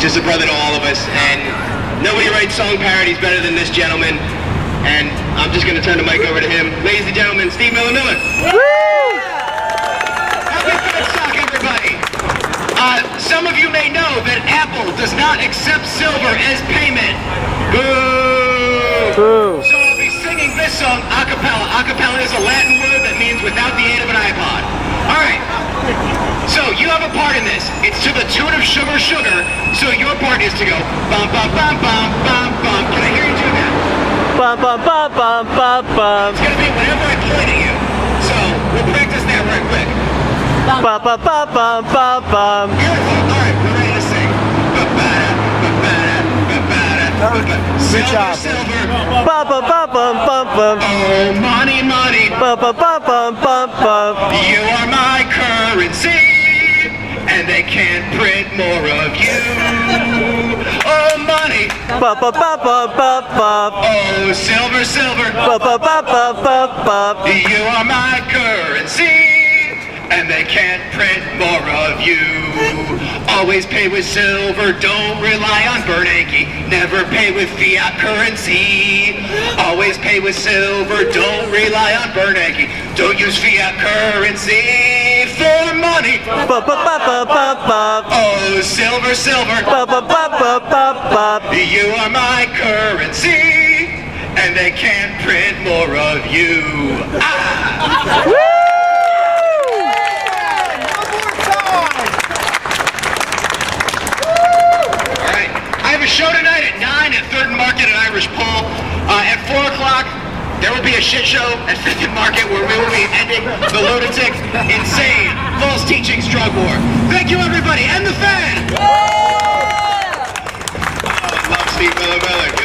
just a brother to all of us, and nobody writes song parodies better than this gentleman, and I'm just going to turn the mic over to him. Ladies and gentlemen, Steve Miller Miller. Woo! Happy Feedstock, everybody. Some of you may know that Apple does not accept silver as payment. Boo! Boo! So I'll be singing this song a cappella. A cappella is a Latin word that means without the aid of an iPod. All right. So you have a part in this. It's to the tune of Sugar Sugar. So your part is to go bum bum bum bum bum bum. Can I hear you do that? Bum bum bum bum bum bum. It's gonna be whenever I point at you. So we'll practice that right quick. Bum bum bum bum bum bum. Beautiful. All right, we're ready to sing. Good job. Silver. Bum bum bum bum bum bum. Oh, money, money. Bum bum bum bum bum bum. You are my currency, and they can't print more of you. Oh, money. Bum bum bum bum bum bum. Oh, silver, silver. Bum bum bum bum bum bum. You are my currency, and they can't print more of you. Always pay with silver, don't rely on Bernanke. Never pay with fiat currency. Always pay with silver, don't rely on Bernanke. Don't use fiat currency for money. Bum bum bum bum bum bum. Oh, silver, silver. Bum bum bum bum bum bum. You are my currency, and they can't print more of you. Ah! Woo! A show tonight at 9 at 3rd and Market at Irish Pole. At 4 o'clock, there will be a shit show at 5th and Market where we will be ending the lunatic, insane, false teachings drug war. Thank you, everybody, and the fan! I love Steve Miller Miller.